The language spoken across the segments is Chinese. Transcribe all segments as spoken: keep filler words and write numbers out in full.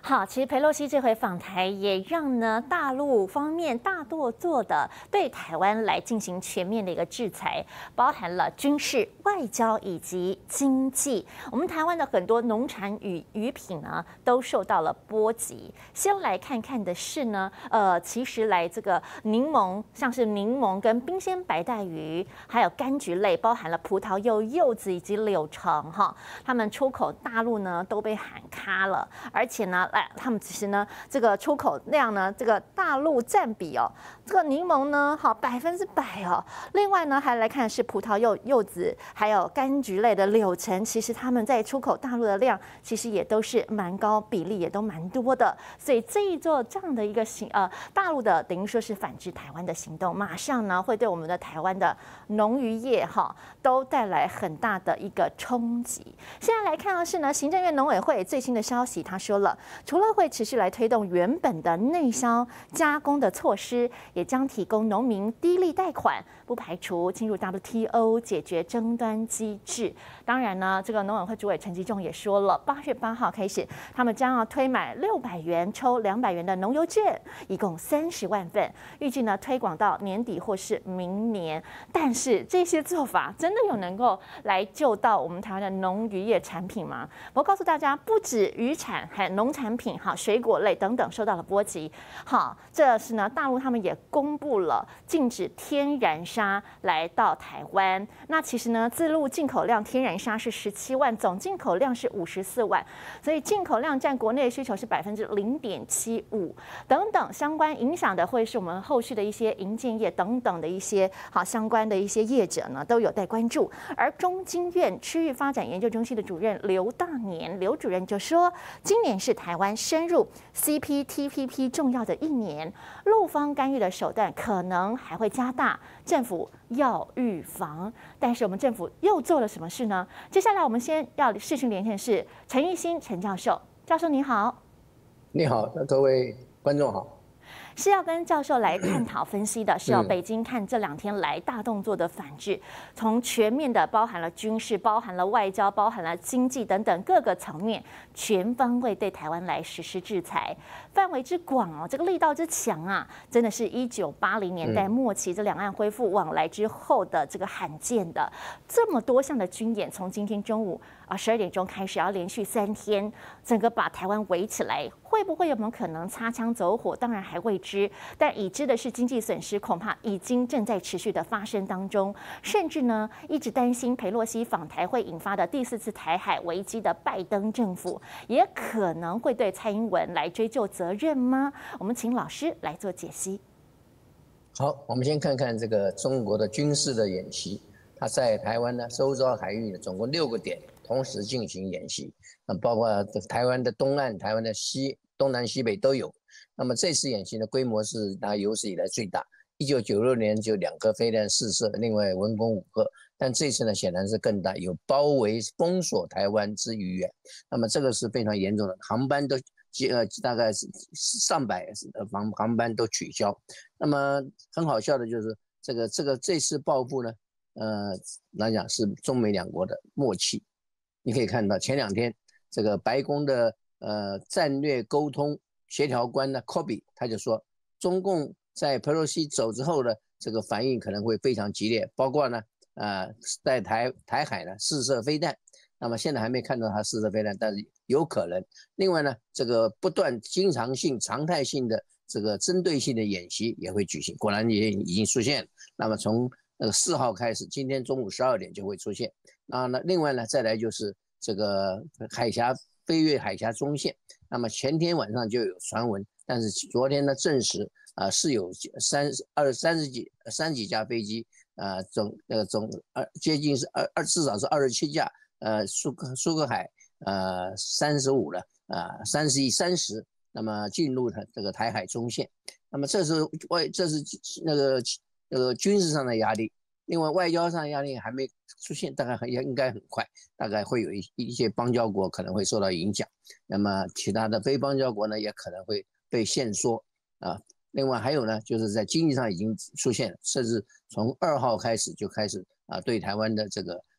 好，其实佩洛西这回访台，也让呢大陆方面大动作的对台湾来进行全面的一个制裁，包含了军事、外交以及经济。我们台湾的很多农产与渔品呢，都受到了波及。先来看看的是呢，呃，其实来这个柠檬，像是柠檬跟冰鲜白带鱼，还有柑橘类，包含了葡萄柚、柚子以及柳橙哈，他们出口大陆呢都被喊卡了，而且呢。哎，他们其实呢，这个出口量呢，这个大陆占比哦，这个柠檬呢，好百分之百哦。另外呢，还来看的是葡萄柚、柚子，还有柑橘类的柳橙，其实他们在出口大陆的量，其实也都是蛮高比例，也都蛮多的。所以这一做这样的一个行呃，大陆的等于说是反制台湾的行动，马上呢会对我们的台湾的农渔业哈都带来很大的一个冲击。现在来看的是呢，行政院农委会最新的消息，他说了。除了会持续来推动原本的内销加工的措施，也将提供农民低利贷款，不排除进入 W T O 解决争端机制。当然呢，这个农委会主委陈吉仲也说了，八月八号开始，他们将要推买六百元抽两百元的农油券，一共三十万份，预计呢推广到年底或是明年。但是这些做法真的有能够来救到我们台湾的农渔业产品吗？我告诉大家，不止渔产，还有农产品。品哈水果类等等受到了波及。好，这是呢，大陆他们也公布了禁止天然砂来到台湾。那其实呢，自陆进口量天然砂是十七万，总进口量是五十四万，所以进口量占国内的需求是百分之零点七五等等。相关影响的会是我们后续的一些营建业等等的一些好相关的一些业者呢，都有待关注。而中经院区域发展研究中心的主任刘大年刘主任就说，今年是台湾深入 C P T P P 重要的一年，陆方干预的手段可能还会加大，政府要预防。但是我们政府又做了什么事呢？接下来我们先要视讯连线的是陈奕新陈教授，教授你好。 你好，各位观众好。 是要跟教授来探讨分析的，是要北京看这两天来大动作的反制，从全面的包含了军事、包含了外交、包含了经济等等各个层面，全方位对台湾来实施制裁，范围之广哦，这个力道之强啊，真的是一九八零年代末期这两岸恢复往来之后的这个罕见的这么多项的军演，从今天中午啊十二点钟开始，要连续三天，整个把台湾围起来，会不会有没有可能擦枪走火？当然还未知，但已知的是经济损失恐怕已经正在持续的发生当中，甚至呢一直担心裴洛西访台会引发的第四次台海危机的拜登政府，也可能会对蔡英文来追究责任吗？我们请老师来做解析。 好，我们先看看这个中国的军事的演习，它在台湾呢周遭海域呢总共六个点同时进行演习，那包括台湾的东岸、台湾的西东南西北都有。那么这次演习的规模是大概有史以来最大，一九九六年就两颗飞弹试射，另外文攻五颗，但这次呢显然是更大，有包围封锁台湾之余远。那么这个是非常严重的，航班都呃大概是上百航航班都取消。那么很好笑的就是这个这个这次报复呢，呃来讲是中美两国的默契。你可以看到前两天这个白宫的呃战略沟通协调官呢 Kobe 他就说，中共在佩洛西走之后呢，这个反应可能会非常激烈，包括呢呃在台台海呢试射飞弹。那么现在还没看到他试射飞弹，但是有可能。另外呢，这个不断经常性常态性的这个针对性的演习也会举行，果然也已经出现了。那么从那个四号开始，今天中午十二点就会出现。那呢，另外呢，再来就是这个海峡飞越海峡中线。那么前天晚上就有传闻，但是昨天呢证实啊、呃、是有三二三十几三十几架飞机啊、呃、总呃总二接近是二二至少是二十七架呃苏苏克海呃三十五了啊三十一三十，那么进入它这个台海中线。那么这是外这是那个那个军事上的压力。另外外交上的压力还没出现，大概应该很快，大概会有一一些邦交国可能会受到影响，那么其他的非邦交国呢也可能会被限缩啊。另外还有呢，就是在经济上已经出现了，甚至从二号开始就开始啊对台湾的这个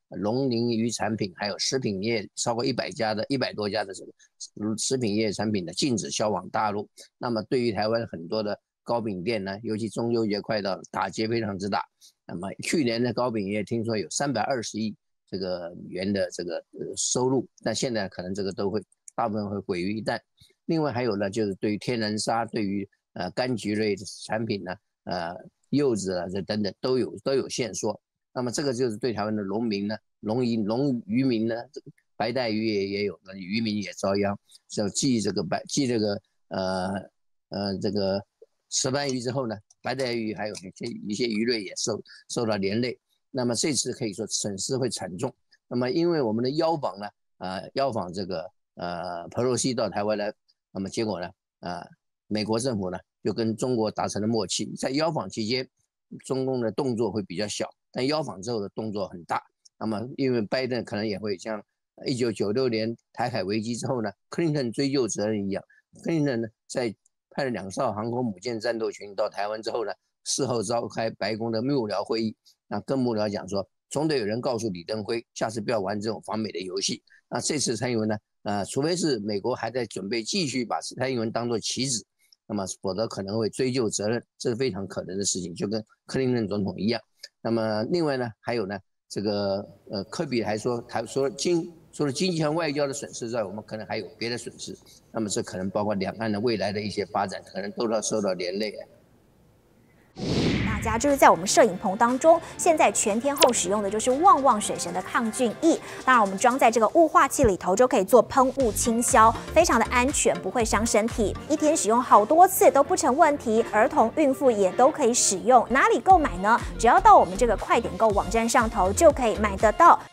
农林渔产品还有食品业超过一百家的一百多家的这个食品业产品的禁止销往大陆。那么对于台湾很多的糕饼店呢，尤其中秋节快到了，打击非常之大。那么去年的糕饼业听说有三百二十亿这个元的这个呃收入，但现在可能这个都会大部分会毁于一旦。另外还有呢，就是对于天然砂，对于呃柑橘类的产品呢，呃柚子啊这等等都有都有限缩。那么这个就是对台湾的农民呢，农渔农渔民呢，这个白带鱼也也有，那渔民也遭殃。就继这个白继这个呃呃这个石斑鱼之后呢，白带鱼还有一些一些鱼类也受受到连累。那么这次可以说损失会惨重。那么因为我们的邀访呢，啊、呃、邀访这个呃裴洛西到台湾来，那么结果呢，啊、呃、美国政府呢就跟中国达成了默契，在邀访期间，中共的动作会比较小。但邀访之后的动作很大，那么因为拜登可能也会像一九九六年台海危机之后呢，克林顿追究责任一样，克林顿呢在派了两艘航空母舰战斗群到台湾之后呢，事后召开白宫的幕僚会议，那跟幕僚讲说，总得有人告诉李登辉，下次不要玩这种反美的游戏。那这次蔡英文呢，呃，除非是美国还在准备继续把蔡英文当作棋子，那么否则可能会追究责任，这是非常可能的事情，就跟克林顿总统一样。那么另外呢，还有呢，这个呃，科比还说，他说经除了经济和外交的损失之外，我们可能还有别的损失。那么这可能包括两岸的未来的一些发展，可能都要受到连累。 大家就是在我们摄影棚当中，现在全天候使用的就是旺旺水神的抗菌液。当然，我们装在这个雾化器里头，就可以做喷雾清消，非常的安全，不会伤身体。一天使用好多次都不成问题，儿童、孕妇也都可以使用。哪里购买呢？只要到我们这个快点购网站上头就可以买得到。